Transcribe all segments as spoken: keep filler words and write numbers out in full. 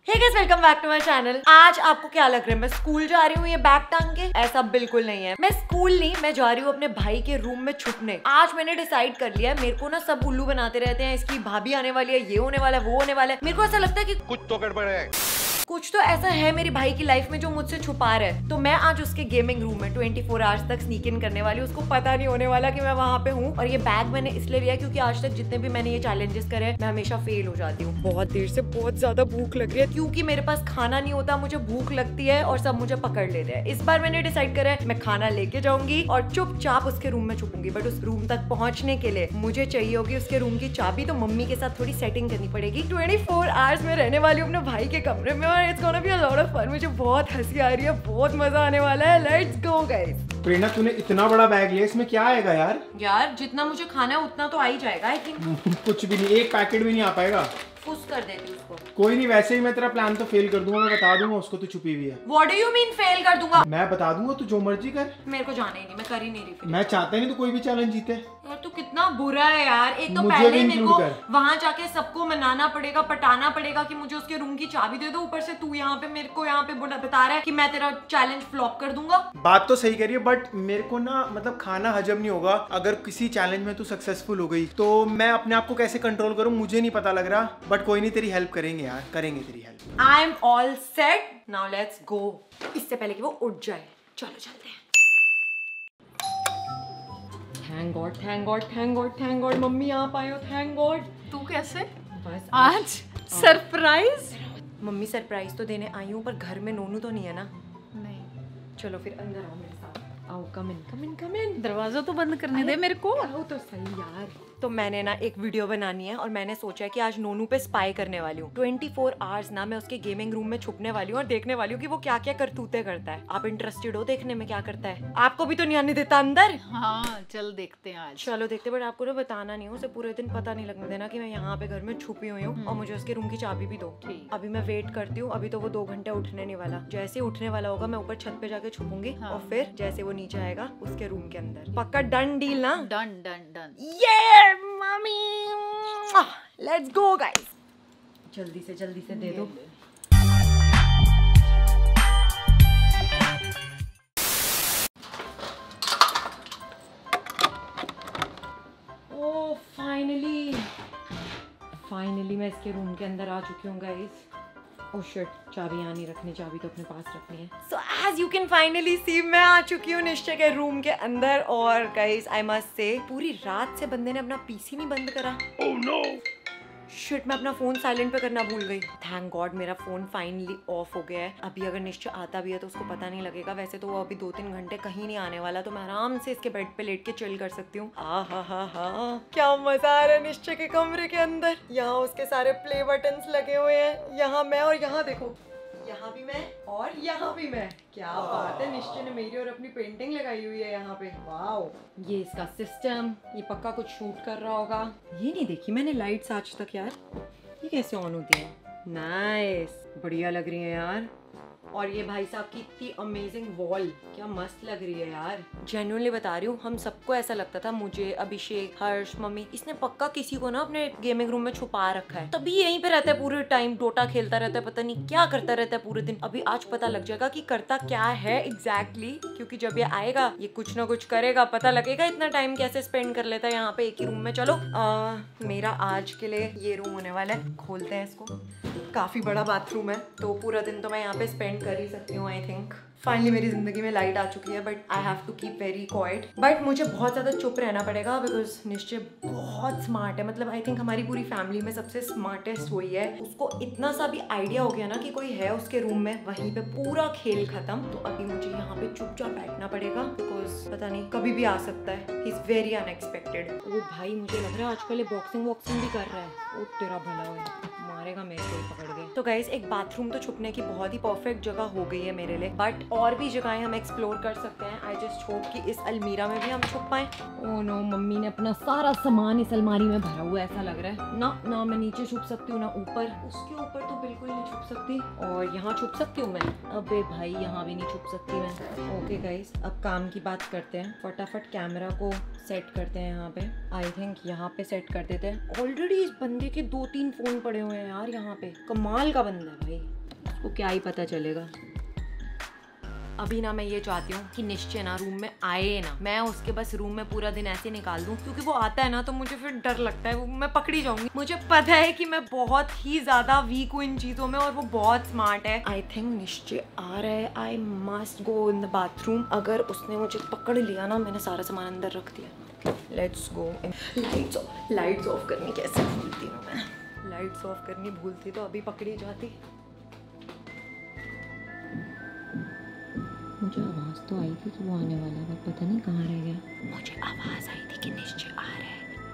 Hey guys, welcome back to my channel. आज आपको क्या लग रहा है मैं स्कूल जा रही हूँ ये बैग टांग के? ऐसा बिल्कुल नहीं है। मैं स्कूल नहीं, मैं जा रही हूँ अपने भाई के रूम में छुपने। आज मैंने डिसाइड कर लिया है, मेरे को ना सब उल्लू बनाते रहते हैं, इसकी भाभी आने वाली है, ये होने वाला है, वो होने वाला है। मेरे को ऐसा लगता है कि कुछ तो गड़बड़ है, कुछ तो ऐसा है मेरी भाई की लाइफ में जो मुझसे छुपा रहा है। तो मैं आज उसके गेमिंग रूम में चौबीस आवर्स तक स्नीक इन करने वाली हूँ। उसको पता नहीं होने वाला कि मैं वहाँ पे हूँ। और ये बैग मैंने इसलिए लिया क्योंकि आज तक जितने भी मैंने ये चैलेंजेस करे मैं हमेशा फेल हो जाती हूँ। बहुत देर से बहुत ज्यादा भूख लग रही है क्योंकि मेरे पास खाना नहीं होता, मुझे भूख लगती है और सब मुझे पकड़ लेते हैं। इस बार मैंने डिसाइड करा है मैं खाना लेके जाऊंगी और चुपचाप उसके रूम में छुपूंगी। बट उस रूम तक पहुंचने के लिए मुझे चाहिए होगी उसके रूम की चाबी, तो मम्मी के साथ थोड़ी सेटिंग करनी पड़ेगी। चौबीस आवर्स में रहने वाली हूँ अपने भाई के कमरे में और it's gonna be a lot of fun. मुझे बहुत हंसी आ रही है, बहुत मजा आने वाला है। Let's go guys. प्रेरणा, तूने इतना बड़ा बैग लिया, इसमें क्या आएगा यार? यार जितना मुझे खाना है उतना तो आ ही जाएगा आई थिंक। कुछ भी नहीं, एक पैकेट भी नहीं आ पाएगा। फुस कर देती हूँ उसको। कोई नहीं, वैसे ही मैं तेरा प्लान तो फेल कर दूंगा। मैं बता दूंगा उसको तू छुपी हुई है। What do you mean fail कर दूंगा? मैं बता दूंगा, तू जो मर्जी कर। मेरे को जाने ही नहीं, मैं कर ही नहीं रही फिर। मैं चाहता ही नहीं तो कोई भी चैलेंज जीते। यार तू कितना बुरा है यार। एक तो मुझे पहले भी मेरे को include कर। वहां जाके सबको मनाना पड़ेगा, पटाना पड़ेगा कि मुझे उसके रूम की चाबी दे दो। ऊपर से तू यहाँ पे मेरे को यहाँ पे बता रहा है कि मैं तेरा चैलेंज फ्लॉप कर दूंगा। बात तो सही करिए, बट मेरे को ना मतलब खाना हजम नहीं होगा अगर किसी चैलेंज में तू सक्सेसफुल हो गई तो मैं अपने आप को कैसे कंट्रोल करूँ मुझे नहीं पता लग रहा। बट कोई नहीं, तेरी हेल्प करेंगे यार, करेंगे तेरी help. I am all set, now let's go. इससे पहले कि वो उठ जाए, चलो चलते हैं। Thank God, thank God, thank God, thank God mummy आप आए हो। Thank God. तू कैसे? बस आज सरप्राइज? मम्मी सरप्राइज तो देने आई हूँ पर घर में नोनू तो नहीं है ना। नहीं, चलो फिर अंदर आओ मेरे साथ। आओ, कम इन, कम इन, कम इन। दरवाजा तो बंद करने दे मेरे को। आओ तो सही यार। तो मैंने ना एक वीडियो बनानी है और मैंने सोचा है कि आज नोनू पे स्पाई करने वाली हूँ। चौबीस आवर्स ना मैं उसके गेमिंग रूम में छुपने वाली हूँ और देखने वाली हूँ कि वो क्या क्या करतूते करता है। आप इंटरेस्टेड हो देखने में क्या करता है? आपको भी तो नहीं आने देता अंदर। हाँ चल देखते हैं आज। चलो देखते, बट आपको ना बताना नहीं हो, उसे पूरे दिन पता नहीं लगने देना कि मैं यहाँ पे घर में छुपी हुई हूँ और मुझे उसके रूम की चाबी भी दो। अभी मैं वेट करती हूँ। अभी तो वो दो घंटे उठने नहीं वाला। जैसे ही उठने वाला होगा मैं ऊपर छत पे जाके छुपूंगी हाँ। और फिर जैसे वो नीचे आएगा उसके रूम के अंदर। पक्का डन डील ना? Done done done. ये मम्मी, लेट्स गो गाइस। जल्दी से जल्दी से दे दो। ओह फाइनली फाइनली मैं इसके रूम के अंदर आ चुकी हूँ गाइस। ओह शिट, चाबी यहाँ नहीं रखनी, चाबी तो अपने पास रखनी है। So as you can finally see मैं आ चुकी हूँ निश्चय के रूम के अंदर। और गाइस आई मस्ट से पूरी रात से बंदे ने अपना पीसी नहीं बंद करा। ओह नो शिट, मैं अपना फोन साइलेंट पे करना भूल गई। थैंक गॉड मेरा फोन फाइनली ऑफ हो गया है। अभी अगर निश्चय आता भी है तो उसको पता नहीं लगेगा। वैसे तो वो अभी दो तीन घंटे कहीं नहीं आने वाला, तो मैं आराम से इसके बेड पे लेट के चिल कर सकती हूँ। आ हा हा हा क्या मजा आ रहा है निश्चय के कमरे के अंदर। यहाँ उसके सारे प्ले बटन्स लगे हुए हैं, यहाँ मैं और यहाँ देखो, यहाँ भी मैं और यहाँ भी मैं। क्या बात है, निश्चय ने मेरी और अपनी पेंटिंग लगाई हुई है यहाँ पे। वाओ, ये इसका सिस्टम, ये पक्का कुछ शूट कर रहा होगा। ये नहीं देखी मैंने लाइट्स आज तक यार, ये कैसे ऑन होती है? नाइस, बढ़िया लग रही है यार। और ये भाई साहब की इतनी अमेजिंग वॉल, क्या मस्त लग रही है यार। जेन्युइनली बता रही हूँ, हम सबको ऐसा लगता था, मुझे, अभिषेक, हर्ष, मम्मी, इसने पक्का किसी को ना अपने गेमिंग रूम में छुपा रखा है, तभी यहीं पे रहता है पूरे टाइम, डोटा खेलता रहता है, पता नहीं क्या करता रहता है पूरे दिन। अभी आज पता लग जाएगा कि करता क्या है एग्जैक्टली, क्योंकि जब ये आएगा ये कुछ ना कुछ करेगा, पता लगेगा इतना टाइम कैसे स्पेंड कर लेता है यहाँ पे एक ही रूम में। चलो आ, मेरा आज के लिए ये रूम होने वाला है, खोलते हैं इसको। काफी बड़ा बाथरूम है तो पूरा दिन तो मैं यहाँ पे स्पेंड कर ही सकती हूँ आई थिंक। फाइनली मेरी जिंदगी में लाइट आ चुकी है, but I have to keep very quiet. But मुझे बहुत ज़्यादा चुप रहना पड़ेगा बिकॉज निश्चय बहुत स्मार्ट है। मतलब आई थिंक हमारी पूरी फैमिली में सबसे स्मार्टेस्ट वही है। उसको इतना सा भी आइडिया हो गया ना कि कोई है उसके रूम में, वहीं पे पूरा खेल खत्म। तो अभी मुझे यहाँ पे चुपचाप बैठना पड़ेगा बिकॉज पता नहीं कभी भी आ सकता है। He is very unexpected. वो भाई मुझे लग रहा है आजकल बॉक्सिंग वॉक्सिंग भी कर रहा है। ओ तेरा भला हो, मारेगा मेरे को पकड़ के। तो गाइस एक बाथरूम तो छुपने की बहुत ही परफेक्ट जगह हो गई है मेरे लिए, बट और भी जगहें हम एक्सप्लोर कर सकते हैं। आई जस्ट होप कि इस अलमीरा में भी हम छुप पाए। ओह नो, मम्मी ने अपना सारा सामान इस अलमारी में भरा हुआ है ऐसा लग रहा है। ना ना मैं नीचे छुप सकती हूँ ना ऊपर, उसके ऊपर तो बिल्कुल नहीं छुप सकती। और यहाँ छुप सकती हूँ मैं? अबे भाई यहाँ भी नहीं छुप सकती मैं। ओके गाइस अब काम की बात करते हैं। फटाफट कैमरा को सेट करते हैं यहाँ पे। आई थिंक यहाँ पे सेट कर देते हैं। ऑलरेडी इस बंदे के दो तीन फोन पड़े हुए हैं यार यहाँ पे। कमाल का बंदा है भाई। उसको क्या ही पता चलेगा। अभी ना मैं ये चाहती हूँ कि निश्चय ना रूम में आए ना, मैं उसके बस रूम में पूरा दिन ऐसे निकाल दूँ, क्योंकि वो आता है ना तो मुझे फिर डर लगता है, वो मैं पकड़ी जाऊंगी। मुझे पता है कि मैं बहुत ही ज्यादा वीक हूँ इन चीजों में और वो बहुत स्मार्ट है। आई थिंक निश्चय आ रहा है, I must go in the bathroom. अगर उसने मुझे पकड़ लिया ना, मैंने सारा सामान अंदर रख दिया। Let's go. Lights off lights off करनी कैसे भूलती हूँ मैं, लाइट्स ऑफ करनी भूलती तो अभी पकड़ी जाती। मुझे आवाज़ तो आई थी कि वो आने वाला है, बट पता नहीं कहाँ रह गया। मुझे आवाज़ आई थी कि निश्चय आ रहा है।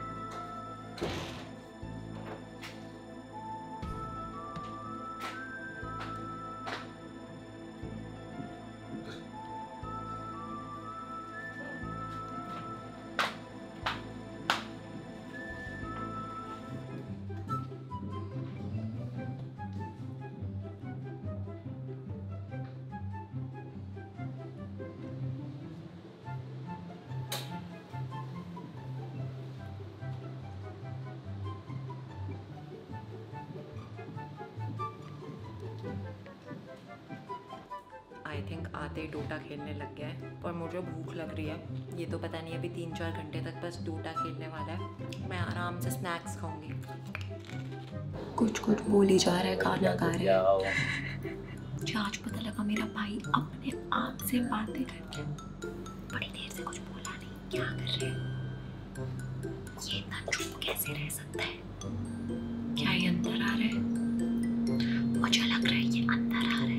आई थिंक आते ही डोटा खेलने लग गया है, पर मुझे भूख लग रही है। ये तो पता नहीं अभी तीन चार घंटे तक बस डोटा खेलने वाला है। मैं आराम से स्नैक्स खाऊंगी। कुछ कुछ बोल ही जा रहा है, खाना खा रहा है। मुझे आज पता लगा मेरा भाई अपने आप से बातें करके बड़ी देर से कुछ बोला नहीं, क्या कर रहे हैं? ये इतना चुप कैसे रह सकता है? क्या ये अंदर आ रहा है? मुझे लग रहा है ये अंदर आ रहा है।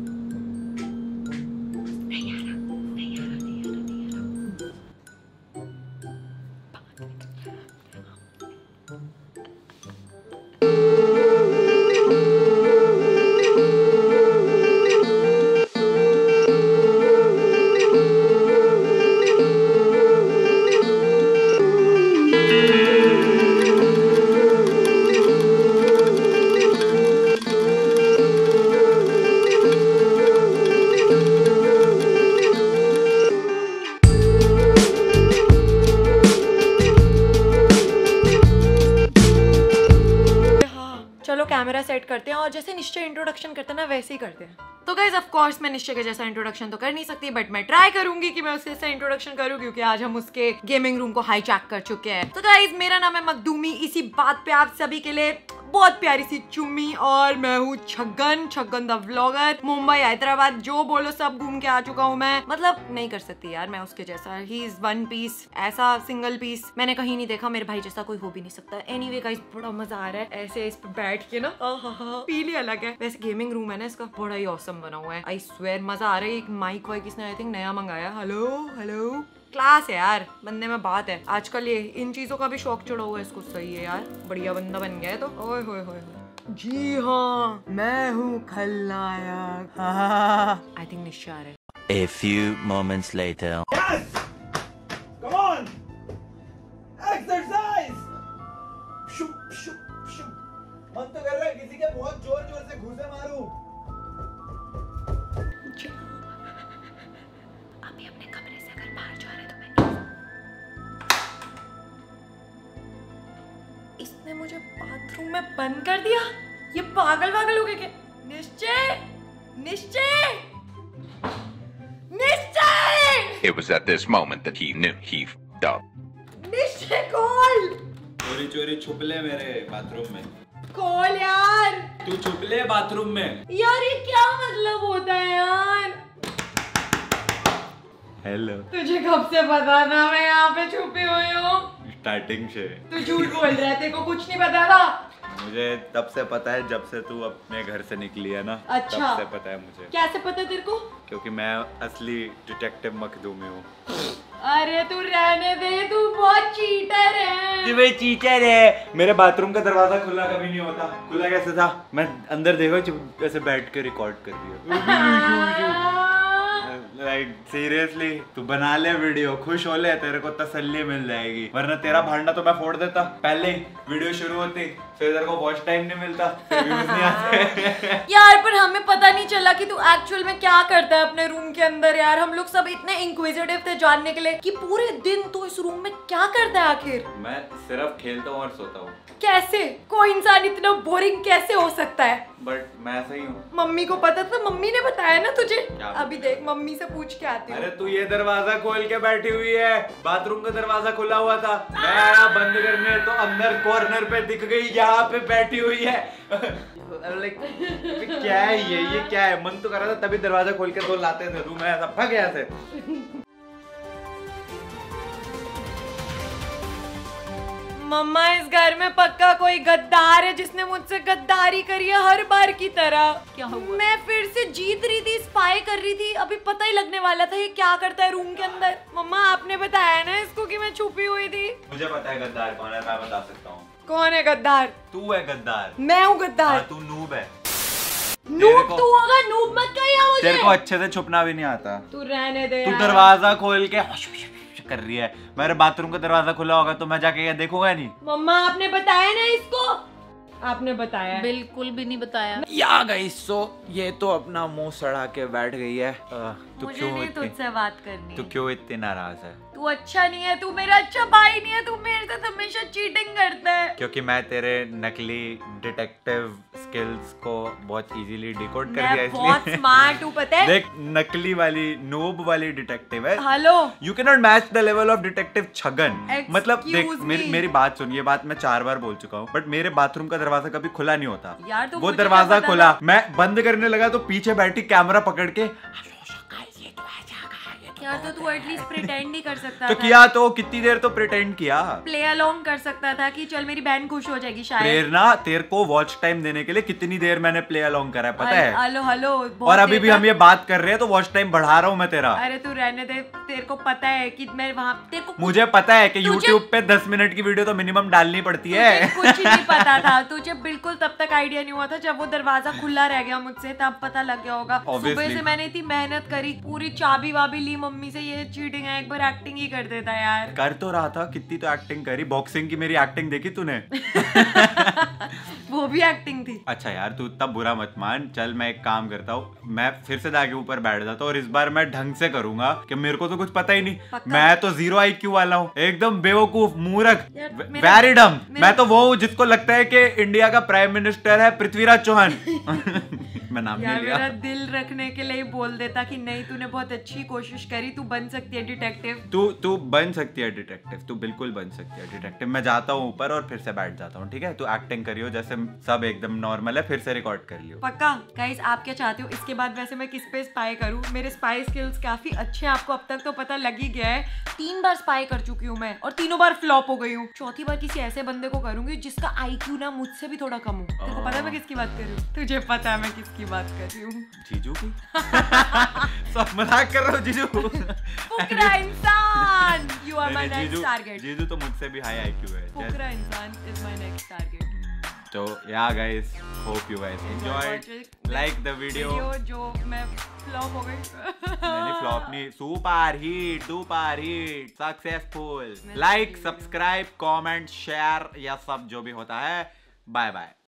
कैमरा सेट करते हैं और जैसे निश्चय इंट्रोडक्शन करते हैं ना वैसे ही करते हैं। तो गाइज ऑफ कोर्स मैं निश्चय के जैसा इंट्रोडक्शन तो कर नहीं सकती, बट मैं ट्राई करूंगी कि मैं उसके जैसा इंट्रोडक्शन करूं, क्योंकि आज हम उसके गेमिंग रूम को हाईजैक कर चुके हैं। तो गाइज मेरा नाम है मखदूमी, इसी बात पे आप सभी के लिए बहुत प्यारी सी चुम्मी, और मैं हूँ छगन छगन द व्लॉगर। मुंबई हैदराबाद जो बोलो सब घूम के आ चुका हूँ मैं। मतलब नहीं कर सकती यार मैं उसके जैसा, ही इज वन पीस, ऐसा सिंगल पीस मैंने कहीं नहीं देखा। मेरे भाई जैसा कोई हो भी नहीं सकता। एनीवे गाइस बड़ा मजा आ रहा है ऐसे इस पे बैठ के ना, फील ही अलग है। वैसे गेमिंग रूम है ना इसका, बड़ा ही ऑसम बना हुआ है। आई स्वेयर मजा आ रहा है। एक माइक वाइक इसने आई थिंक नया मंगाया। हेलो हेलो क्लास है यार, बंदे में बात है। आजकल ये इन चीजों का भी शौक चढ़ा हुआ है इसको। सही है यार, बढ़िया बंदा बन गया है तो। ओए होए होए जी हाँ, मैं हूँ खलनायक। आई थिंक निश्चय आ रहा है। A few moments later. Yes! Come on! Exercise! शुप शुप शुप। मन तो कर रहा है किसी के बहुत जोर जोर से घूसे मारूं। अभी अपने कमरे से अगर बाहर जा रहे तो मैं, इसने मुझे बाथरूम में बंद कर दिया। ये पागल पागल हो गए क्या? निश्चय निश्चय निश्चय! It was at this moment that he knew he f***ed up. Nishchay call चोरी चोरी छुप ले मेरे बाथरूम में। कॉल यार, तू छुप ले बाथरूम में। यार ये क्या मतलब होता है यार? हेलो। तुझे कब से पता था मैं यहाँ पे छुपी हुई हूँ? स्टार्टिंग से। तू झूठ बोल रहा है, तेरे को कुछ नहीं पता था? मुझे तब से पता है जब से तू अपने घर से निकली है ना। अच्छा। तब से पता है मुझे। कैसे पता तेरे को? क्योंकि मैं असली डिटेक्टिव मखदूमी हूँ। अरे तू रहने दे, तू बहुत चीटर है। तू भाई चीटर है। मेरे बाथरूम का दरवाजा खुला कभी नहीं होता। खुला कैसे था? मैं अंदर देखो चुप ऐसे बैठ के रिकॉर्ड कर रही हूँ। लाइक सीरियसली तू बना ले वीडियो, खुश हो ले, तेरे को तसल्ली मिल जाएगी। वरना तेरा भांडा तो मैं फोड़ देता पहले ही वीडियो शुरू होती। फिर तेरे को वॉच टाइम नहीं मिलता, फिर व्यूज नहीं आते। यार पर हमें पता नहीं चला कि तू एक्चुअल में क्या करता है अपने रूम के अंदर। यार हम लोग सब इतने इंक्विजिटिव थे जानने के लिए कि पूरे दिन तू इस रूम में क्या करता है आखिर। मैं सिर्फ खेलता हूँ और सोता हूँ। कैसे कोई इंसान इतना बोरिंग कैसे हो सकता है? बट मैं ऐसा ही हूँ। मम्मी को पता था, मम्मी ने बताया ना तुझे। क्या अभी देख मम्मी से पूछ के आती हूँ। अरे तू ये दरवाजा खोल के बैठी हुई है, बाथरूम का दरवाजा खुला हुआ था, मैं आया बंद करने तो अंदर कॉर्नर पे दिख गई, यहाँ पे बैठी हुई है। लाइक क्या है ये ये क्या है? मन तो कर रहा था तभी दरवाजा खोल के दो लाते थे, तू मैं ऐसा भाग गया से। मम्मा इस घर में पक्का कोई गद्दार है जिसने मुझसे गद्दारी करी है हर बार की तरह। क्या हुआ? मैं फिर से जीत रही थी, स्पाई कर रही थी, अभी पता ही लगने वाला था ये क्या करता है रूम के अंदर। मम्मा आपने बताया ना इसको कि मैं छुपी हुई थी। मुझे पता है गद्दार कौन है, मैं बता सकता हूँ। कौन है गद्दार? तू है गद्दार। मैं हूँ गद्दार? हाँ, तू नूब है। नूब तू होगा, नूब मत कहिए मुझे। तेरे को अच्छे से छुपना भी नहीं आता। तू रहने दे तू यार। दरवाजा खोल के कर रही है, मेरे बाथरूम का दरवाजा खुला होगा तो मैं जाके देखूंगा नहीं। मम्मा आपने बताया ना इसको, आपने बताया। बिल्कुल भी नहीं बताया। या गई सो ये तो अपना मुंह सड़ा के बैठ गई है। तू मुझे क्यों नहीं इतनी तुझसे बात करनी। तू क्यों इतनी नाराज है? तू अच्छा नहीं है, तू मेरा अच्छा भाई नहीं है, तू मेरे साथ हमेशा चीटिंग करता है। क्योंकि मैं तेरे नकली डिटेक्टिव स्किल्स को बहुत इजीली डिकोड कर मैं दिया बहुत इसलिए। स्मार्ट हूँ पता है। देख नकली वाली नूब वाली डिटेक्टिव है। Hello you can not match the level of detective Chhagan. Excuse मतलब देख मेरी me. मेरी बात सुन, ये बात मैं चार बार बोल चुका हूँ, बट मेरे बाथरूम का दरवाजा कभी खुला नहीं होता। यार तो वो मुझे क्या दरवाजा पता खुला, था? मैं बंद करने लगा तो पीछे बैठी कैमरा पकड़ के यार तो तू एटलीस्ट प्रिटेंड ही कर सकता तो था। किया तो कितनी देर तो प्रिटेंड किया। प्ले अलोंग कर सकता था कि चल मेरी बहन खुश हो जाएगी शायद। प्रेरणा तेरे को वॉच टाइम देने के लिए कितनी देर मैंने प्ले अलोंग करा है पता है? हेलो हेलो और अभी भी हम ये बात कर रहे हैं तो वॉच टाइम बढ़ा रहा हूँ मैं तेरा। अरे तू रहने दे, तेरे को पता है कि मैं वहाँ तेरे को मुझे पता है कि तुझे- YouTube पे दस मिनट की वीडियो तो मिनिमम डालनी पड़ती है। तुझे कुछ नहीं पता था, तुझे बिल्कुल तब तक आइडिया नहीं हुआ था जब वो दरवाजा खुला रह गया मुझसे, तब पता लग गया होगा। Obviously. सुबह से मैंने इतनी मेहनत करी, पूरी चाबी वाबी ली मम्मी से, ये चीटिंग है, एक बार एक्टिंग ही कर देता यार। कर तो रहा था, कितनी तो एक्टिंग करी। बॉक्सिंग की मेरी एक्टिंग देखी तूने? वो भी एक्टिंग थी। अच्छा यार तू इतना बुरा मत मान, चल मैं एक काम करता हूँ, मैं फिर से जाके ऊपर बैठ जाता हूँ और इस बार मैं ढंग से करूंगा कि मेरे को तो कुछ पता ही नहीं। पक्का? मैं तो जीरो आईक्यू वाला हूँ, एकदम बेवकूफ मूर्ख, यार, मेरा- वेरी डम। मेरा- मैं तो वो हूँ जिसको लगता है कि इंडिया का प्राइम मिनिस्टर है पृथ्वीराज चौहान। मैं नाम यार नहीं लिया। मेरा दिल रखने के लिए ही बोल देता कि नहीं तूने बहुत अच्छी कोशिश करी, तू बन सकती है डिटेक्टिव। तू तू बन सकती है डिटेक्टिव, तू बिल्कुल बन सकती है डिटेक्टिव। मैं जाता हूँ ऊपर और फिर से बैठ जाता हूँ, ठीक है? तू एक्टिंग करियो जैसे सब एकदम नॉर्मल है, फिर से रिकॉर्ड कर लियो। पक्का? गाइस आप क्या चाहते हो इसके बाद वैसे मैं किस पे स्पाई करूं? मेरे स्पाई स्किल्स काफी अच्छे हैं, आपको अब तक तो पता लग ही गया है। तीन बार स्पाई कर चुकी हूँ मैं और तीनों बार फ्लॉप हो गई हूँ। चौथी बार किसी ऐसे बंदे को करूंगी जिसका आईक्यू ना मुझसे भी थोड़ा कम हो। तेरे को पता है मैं किसकी बात कर रही हूँ? तुझे पता है मैं किसकी बात कर रही हूँ? जीजू की? सब मजाक कर रहा हूँ जीजू। फुकरा इंसान, यू आर माय नहीं, नहीं, नेक्स्ट जीजू टारगेट। जीजू तो मुझसे भी हाई आईक्यू है। फुकरा इंसान इज माय नेक्स्ट टारगेट। तो yeah guys, hope you guys enjoyed, like the video. जो मैं फ्लॉप हो गई। नहीं फ्लॉप नहीं, super hit, super hit, successful. Like, subscribe, comment, share, या सब जो भी होता है। Bye bye.